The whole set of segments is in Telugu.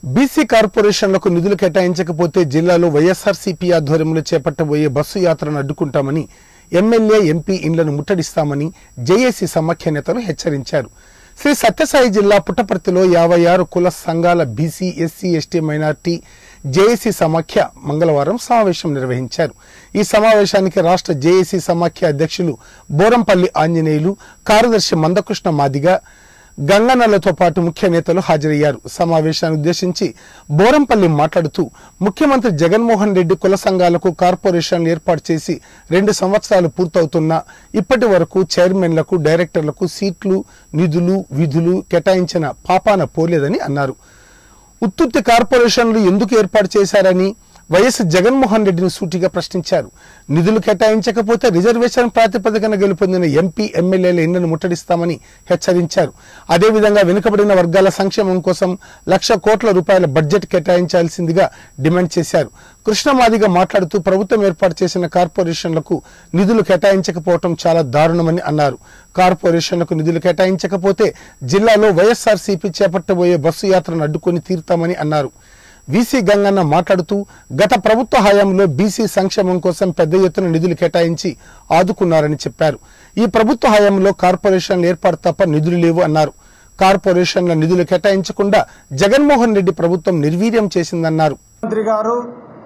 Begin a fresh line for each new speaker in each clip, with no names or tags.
బీసీ కార్పొరేషన్లకు నిధులు కేటాయించకపోతే జిల్లాలో వైఎస్ఆర్సీపీ ఆధ్వర్యంలో చేపట్టబోయే బస్సు యాత్రను అడ్డుకుంటామని ఎమ్మెల్యే ఎంపీ ఇండ్లను ముట్టడిస్తామని జేఏసీ సమాఖ్య నేతలు హెచ్చరించారు. శ్రీ సత్యసాయి జిల్లా పుట్టపర్తిలో 56 కుల సంఘాల BC, SC, ST, minority JAC సమాఖ్య మంగళవారం సమావేశం నిర్వహించారు. ఈ సమావేశానికి రాష్ట్ర జేఏసీ సమాఖ్య అధ్యక్షులు బోరంపల్లి ఆంజనేయులు, కార్యదర్శి మందకృష్ణ మాదిగ, గంగన్నలతో పాటు ముఖ్య నేతలు హాజరయ్యారు. సమావేశాన్ని ఉద్దేశించి బోరంపల్లి మాట్లాడుతూ ముఖ్యమంత్రి జగన్మోహన్ రెడ్డి కుల సంఘాలకు కార్పొరేషన్లు ఏర్పాటు చేసి 2 సంవత్సరాలు పూర్తవుతున్నా ఇప్పటి వరకు చైర్మన్లకు, డైరెక్టర్లకు సీట్లు, నిధులు, విధులు కేటాయించిన పాపాన పోలేదని అన్నారు. ఉత్తుత్తి కార్పొరేషన్లు ఎందుకు ఏర్పాటు చేశారని వైఎస్ జగన్మోహన్ రెడ్డిని సూటిగా ప్రశ్నించారు. నిధులు కేటాయించకపోతే రిజర్వేషన్ ప్రాతిపదికన గెలుపొందిన ఎంపీ, ఎమ్మెల్యేల ఇండ్లను ముట్టడిస్తామని హెచ్చరించారు. అదేవిధంగా వెనుకబడిన వర్గాల సంక్షేమం కోసం 1,00,000 కోట్ల రూపాయల బడ్జెట్ కేటాయించాల్సిందిగా డిమాండ్ చేశారు. కృష్ణమాదిగా మాట్లాడుతూ ప్రభుత్వం ఏర్పాటు చేసిన కార్పొరేషన్లకు నిధులు కేటాయించకపోవడం చాలా దారుణమని అన్నారు. కార్పొరేషన్లకు నిధులు కేటాయించకపోతే జిల్లాలో వైఎస్ఆర్సీపీ చేపట్టబోయే బస్సు యాత్రను అడ్డుకొని తీరుతామని అన్నారు. వీసీ గంగన్న మాట్లాడుతూ గత ప్రభుత్వ హయాంలో బీసీ సంక్షేమం కోసం పెద్ద ఎత్తున నిధులు కేటాయించి ఆదుకున్నారని చెప్పారు. ఈ ప్రభుత్వ హయాంలో కార్పొరేషన్ల ఏర్పాటు తప్ప నిధులు లేవు అన్నారు. కార్పొరేషన్ల నిధులు కేటాయించకుండా జగన్మోహన్ రెడ్డి ప్రభుత్వం నిర్వీర్యం చేసిందన్నారు.
మంత్రి గారు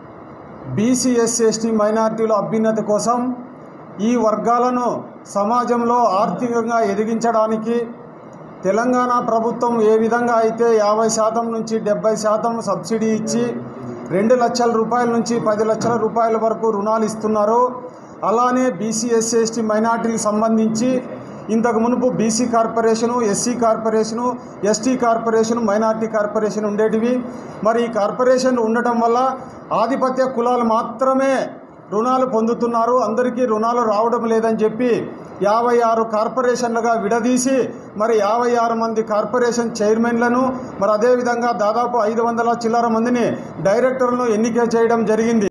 బీసీ, ఎస్సీ, ఎస్టీ, మైనార్టీల అభ్యున్నతి కోసం ఈ వర్గాలను సమాజంలో ఆర్థికంగా ఎదిగించడానికి తెలంగాణ ప్రభుత్వం ఏ విధంగా అయితే 50% నుంచి 70% సబ్సిడీ ఇచ్చి 2 లక్షల రూపాయల నుంచి 10 లక్షల రూపాయల వరకు రుణాలు ఇస్తున్నారో అలానే బీసీ, ఎస్సీ, ఎస్టీ, మైనార్టీలకు సంబంధించి ఇంతకు మునుపు BC corporation, SC corporation, ST corporation, minority corporation ఉండేటివి. మరి ఈ కార్పొరేషన్లు ఉండటం వల్ల ఆధిపత్య కులాలు మాత్రమే రుణాలు పొందుతున్నారు, అందరికీ రుణాలు రావడం లేదని చెప్పి 56 కార్పొరేషన్లుగా విడదీసి మరి 56 మంది కార్పొరేషన్ చైర్మన్లను మరి అదేవిధంగా దాదాపు 500 చిల్లర మందిని డైరెక్టర్లను ఎన్నిక చేయడం జరిగింది.